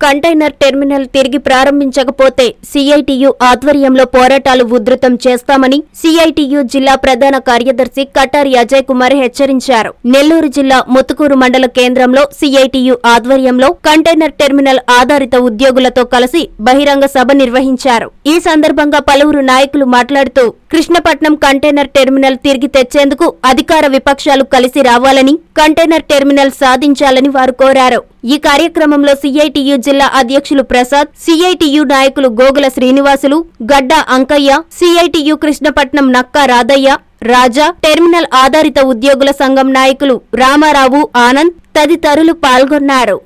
Container terminal తిరిగి ప్రారంభించకపోతే CITU ఆధ్వర్యంలో పోరాటాలు ఉధృతం చేస్తామని సిఐటియు జిల్లా ప్రధాన కార్యదర్శి కటారి అజయ్ కుమార్ హెచ్చరించారు. నెల్లూరు జిల్లా ముత్తుకూరు మండల కేంద్రంలో సిఐటియు ఆధ్వర్యంలో కంటైనర్ టెర్మినల్ ఆధారిత ఉద్యోగులతో కలిసి బహిరంగ సభ నిర్వహించారు. ఈ సందర్భంగా పలువురు నాయకులు మాట్లాడుతూ కృష్ణపట్నం కంటైనర్ టెర్మినల్ తిరిగి తెచ్చేందుకు అధికార విపక్షాలు కలిసి రావాలని, కంటైనర్ టెర్మినల్ సాధించాలని వారు కోరారు. ఈ కార్యక్రమంలో సిఐటియు జిల్లా అధ్యక్షులు ప్రసాద్, సిఐటియు నాయకులు గోగుల శ్రీనివాసులు, గడ్డా అంకయ్య, సిఐటియు కృష్ణపట్నం నక్కా రాధయ్య, రాజా, టెర్మినల్ ఆధారిత ఉద్యోగుల సంఘం నాయకులు రామారావు, ఆనంద్ తదితరులు పాల్గొన్నారు.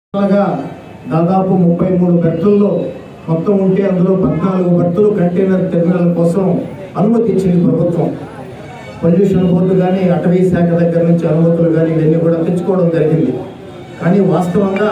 దాదాపు 33 బెర్తుల్లో మొత్తం ఉంటే అందులో 14 బెర్తులు కంటైనర్ టెర్మినల్ కోసం అనుమతించింది ప్రభుత్వం. పొల్యూషన్ బోర్డు కానీ అటవీ శాఖ దగ్గర నుంచి అనుమతులు కానీ ఇవన్నీ కూడా తెచ్చుకోవడం జరిగింది. కానీ వాస్తవంగా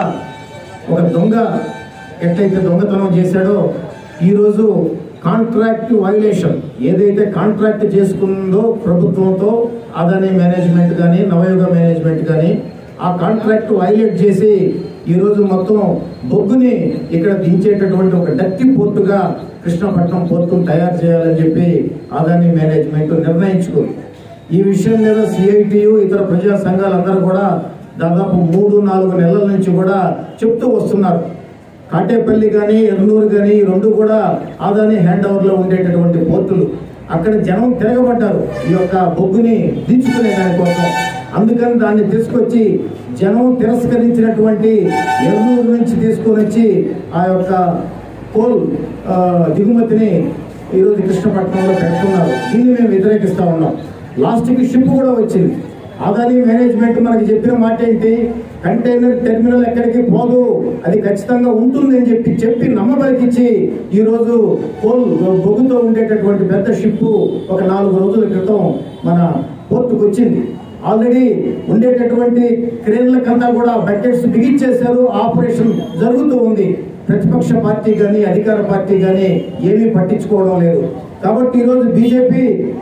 ఒక దొంగ ఎట్లయితే దొంగతనం చేశాడో ఈరోజు కాంట్రాక్ట్ వైలేషన్ ఏదైతే కాంట్రాక్ట్ చేసుకుందో ప్రభుత్వంతో అదానీ మేనేజ్మెంట్ కానీ నవయుగ మేనేజ్మెంట్ కానీ ఆ కాంట్రాక్ట్ వైలేట్ చేసి ఈరోజు మొత్తం బొగ్గుని ఇక్కడ దించేటటువంటి ఒక డర్టీ పోర్టుగా కృష్ణపట్నం పోర్టును తయారు చేయాలని చెప్పి అదానీ మేనేజ్మెంట్ నిర్ణయించుకుంది. ఈ విషయం మీద సిఐటియు ఇతర ప్రజా సంఘాలందరూ కూడా దాదాపు 3-4 నెలల నుంచి కూడా చెప్తూ వస్తున్నారు. కాటేపల్లి కానీ ఎర్నూరు కానీ ఈ రెండు కూడా అదానీ హ్యాండ్ ఓవర్లో ఉండేటటువంటి పోర్టులు. అక్కడ జనం తిరగబడ్డారు ఈ యొక్క బొగ్గుని దించుకునే దానికోసం. అందుకని దాన్ని తీసుకొచ్చి జనం తిరస్కరించినటువంటి ఎర్నూరు నుంచి తీసుకొని వచ్చి ఆ యొక్క కోల్ దిగుమతిని ఈరోజు కృష్ణపట్నంలో పెడుతున్నారు. దీన్ని మేము వ్యతిరేకిస్తా ఉన్నాం. లాస్ట్కి షిప్ కూడా వచ్చింది. అదానీ మేనేజ్మెంట్ మనకి చెప్పిన మాట ఏంటి, కంటైనర్ టెర్మినల్ ఎక్కడికి పోదు, అది ఖచ్చితంగా ఉంటుంది అని చెప్పి నమ్మబలికిచ్చి ఈరోజు కోల్ బొగ్గుతో ఉండేటటువంటి పెద్ద షిప్ ఒక 4 రోజుల క్రితం మన పోర్టుకు వచ్చింది. ఆల్రెడీ ఉండేటటువంటి క్రేన్లకంతా కూడా బకెట్స్ బిగించేశారు. ఆపరేషన్ జరుగుతూ ఉంది. ప్రతిపక్ష పార్టీ కానీ అధికార పార్టీ కానీ ఏమీ పట్టించుకోవడం లేదు. కాబట్టి ఈరోజు బీజేపీ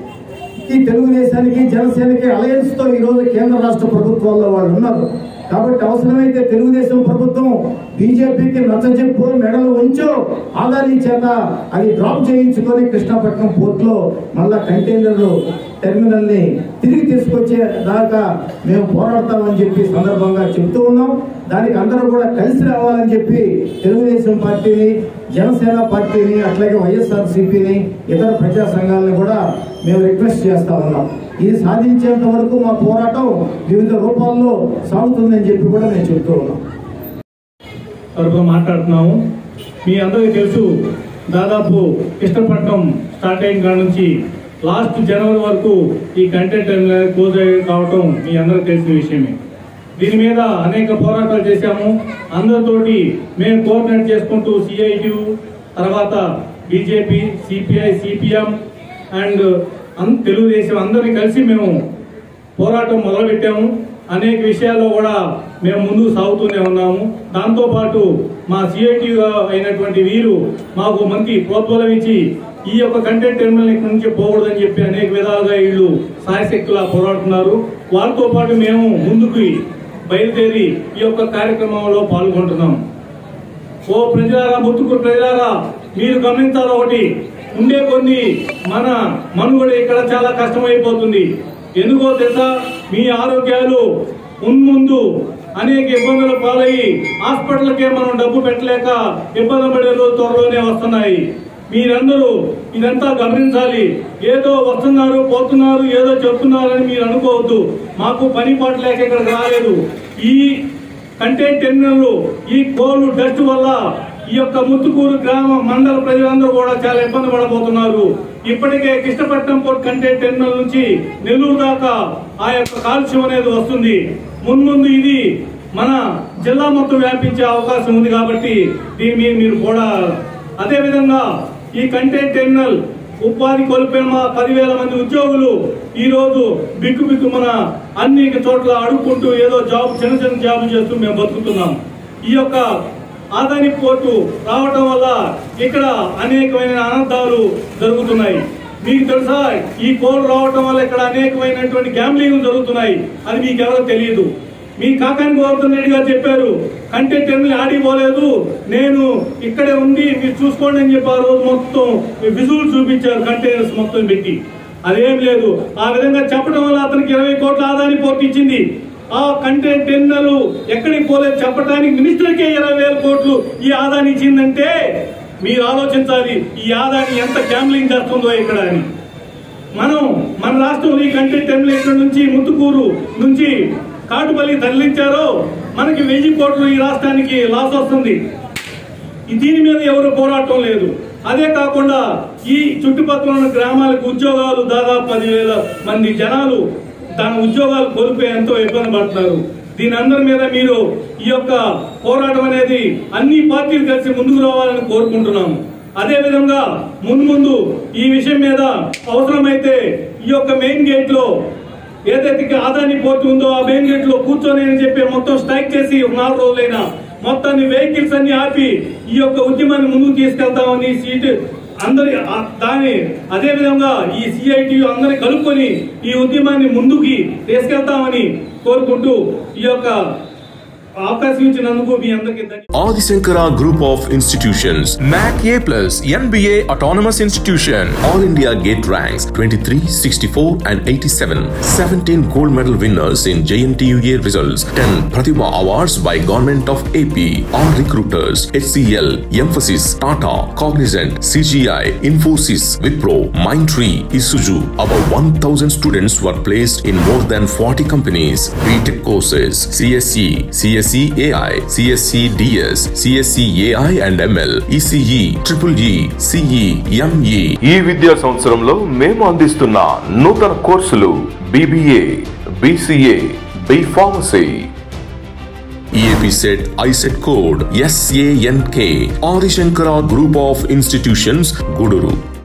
తెలుగుదేశానికి జనసేనకి అలయన్స్ తో ఈరోజు కేంద్ర రాష్ట్ర ప్రభుత్వాల్లో వాళ్ళు ఉన్నారు. కాబట్టి అవసరమైతే తెలుగుదేశం ప్రభుత్వం బీజేపీకి నచ్చజెప్పు మెడలు ఉంచో అదానీ చేత అది డ్రాప్ చేయించుకొని కృష్ణపట్నం పోర్టులో మళ్ళా కంటైనర్ టెర్మినల్ ని తిరిగి తీసుకొచ్చే దాకా మేము పోరాడతామని చెప్పి సందర్భంగా చెప్తూ ఉన్నాం. దానికి అందరూ కూడా కలిసి రావాలని చెప్పి తెలుగుదేశం పార్టీని, జనసేన పార్టీని, అట్లాగే వైఎస్ఆర్సీపీని, ఇతర ప్రజా సంఘాలను కూడా మేము రిక్వెస్ట్ చేస్తా ఉన్నాం. ఇది సాధించేంత వరకు మా పోరాటం వివిధ రూపాల్లో సాగుతుందని చెప్పి కూడా మేము చెప్తూ ఉన్నాం. మాట్లాడుతున్నాము. మీ అందరికీ తెలుసు, దాదాపు కృష్ణపట్నం స్టార్ట్ అయిన కాడ నుంచి లాస్ట్ జనవరి వరకు ఈ కంటైనర్ టెర్మినల్ క్లోజ్ కావటం మీ అందరికీ తెలిసిన విషయమే. దీని మీద అనేక పోరాటాలు చేశాము. అందరితోటి మేము కోఆర్డినేట్ చేసుకుంటూ సిఐటియు, తర్వాత BJP, CPI, CPM and Telugu Desam అందరినీ కలిసి మేము పోరాటం మొదలుపెట్టాము. అనేక విషయాల్లో కూడా మేము ముందుకు సాగుతూనే ఉన్నాము. దాంతోపాటు మా సిఐటియు అయినటువంటి వీరు మాకు మంచి ప్రోత్సాహం ఇచ్చి ఈ యొక్క కంటైనర్ టెర్మినల్ ఇక్కడ నుంచి పోకూడదని చెప్పి అనేక విధాలుగా వీళ్ళు సాయశక్తులా పోరాడుతున్నారు. వాళ్ళతో పాటు మేము ముందుకు బయలుదేరి ఈ యొక్క కార్యక్రమంలో పాల్గొంటున్నాం. ఓ ప్రజలారా, ముత్తుకూరు ప్రజలారా, మీరు గమనించాలి, ఒకటి ఉండే కొన్ని మన మనుగడ ఇక్కడ చాలా కష్టమైపోతుంది. ఎందుకో తెలుసా, మీ ఆరోగ్యాలు ముందు అనేక ఇబ్బందుల పాలయ్యి హాస్పిటల్కే మనం డబ్బు పెట్టలేక ఇబ్బంది పడే రోజు త్వరలోనే వస్తున్నాయి. మీరందరూ ఇదంతా గమనించాలి. ఏదో వస్తున్నారు, పోతున్నారు, ఏదో చెప్తున్నారని మీరు అనుకోవద్దు. మాకు పని పాట లేక ఇక్కడికి రాలేదు. ఈ కంటైనర్ టెర్మినల్ ఈ కోలు డస్ట్ వల్ల ఈ యొక్క ముత్తుకూరు గ్రామ మండల ప్రజలందరూ కూడా చాలా ఇబ్బంది పడబోతున్నారు. ఇప్పటికే కృష్ణపట్నం పోర్ట్ కంటైనర్ టెర్మినల్ నుంచి నెల్లూరు దాకా ఆ యొక్క కాలుష్యం అనేది వస్తుంది. మున్ముందు ఇది మన జిల్లా మొత్తం వ్యాపించే అవకాశం ఉంది. కాబట్టి దీన్ని మీరు కూడా అదే విధంగా ఈ కంటైనర్ టెర్మినల్ ఉపాధి కోల్పోయిన 10,000 మంది ఉద్యోగులు ఈ రోజు బిక్కు మన అన్ని చోట్ల అడుక్కుంటూ ఏదో చిన్న జాబులు చేస్తూ మేము బతుకుతున్నాం. ఈ యొక్క అదానీ పోర్టు రావటం వల్ల ఇక్కడ అనేకమైన అనర్థాలు జరుగుతున్నాయి. మీకు తెలుసా, ఈ కోల్ రావటం వల్ల ఇక్కడ అనేకమైనటువంటి గ్యాంబ్లింగ్ జరుగుతున్నాయి. అది మీకు ఎవరో తెలియదు. మీ కాకాని గోవర్ధన్ రెడ్డి గారు చెప్పారు కంటెంట్ టెర్మినల్ ఆడిపోలేదు, నేను ఇక్కడే ఉంది మీరు చూసుకోండి అని చెప్పి ఆ రోజు మొత్తం విజువల్ చూపించారు కంటైనర్స్ మొత్తం పెట్టి. అదేం లేదు. ఆ విధంగా చెప్పడం వల్ల అతనికి 20 కోట్ల ఆదాని పోర్టు ఇచ్చింది. ఆ కంటెంట్ టెర్మినల్ ఎక్కడికి పోలేదు చెప్పడానికి మినిస్టర్కే 20,000 కోట్లు ఈ ఆదాని ఇచ్చిందంటే మీరు ఆలోచించాలి ఈ ఆదాని ఎంత గ్యాంబ్లింగ్ చేస్తుందో ఇక్కడ అని. మన రాష్ట్రంలో ఈ కంటెంట్ టెర్మినల్ ఇక్కడ నుంచి ముత్తుకూరు నుంచి కాటుపల్లి తరలించారో మనకి 1000 కోట్లు ఈ రాష్ట్రానికి లాస్ వస్తుంది. దీని మీద ఎవరు పోరాటం లేదు. అదే కాకుండా ఈ చుట్టుపక్కల ఉన్న గ్రామాలకు ఉద్యోగాలు దాదాపు 10,000 మంది జనాలు తన ఉద్యోగాలు కోల్పోయి ఎంతో ఇబ్బంది పడుతున్నారు. దీని అందరి మీద మీరు ఈ యొక్క పోరాటం అనేది అన్ని పార్టీలు కలిసి ముందుకు రావాలని కోరుకుంటున్నాము. అదే విధంగా ముందు ఈ విషయం మీద అవసరమైతే ఈ యొక్క మెయిన్ గేట్ లో ఏదైతే ఆదాని పోర్టు ఉందో ఆ మెయిన్ గేట్ లో కూర్చొని అని చెప్పి మొత్తం స్ట్రైక్ చేసి 4 రోజులైనా మొత్తాన్ని వెహికల్స్ అన్ని ఆపి ఈ యొక్క ఉద్యమాన్ని ముందుకు తీసుకెళ్తామని సీటు అందరి దాని అదే విధంగా ఈ సిఐటియు అందరిని కలుపుకొని ఈ ఉద్యమాన్ని ముందుకి తీసుకెళ్తామని కోరుకుంటూ ఈ యొక్క అవకాశం ఇచ్చినందుకు మీ అందరికీ Adi Shankara Group of Institutions, NAC A+, NBA Autonomous Institution, All India Gate ranks 23, 64 and 87, 17 gold medal winners in JNTUA results, 10 Pratibha Awards by Government of AP, all recruiters, HCL, Emphasis, Tata, Cognizant, CGI, Infosys, Wipro, Mindtree, Isuzu. About 1,000 students were placed in more than 40 companies. BTech courses, CSE, CSE AI, CSE DS, CSE AI and ML, ECE, EEE, CE, ME. ఈ విద్యా సంవత్సరంలో మేము అందిస్తున్న నూతన కోర్సులు BBA, BCA, B Pharmacy. EAP set ISET code SANK. Adi Shankara Group of Institutions, Guduru.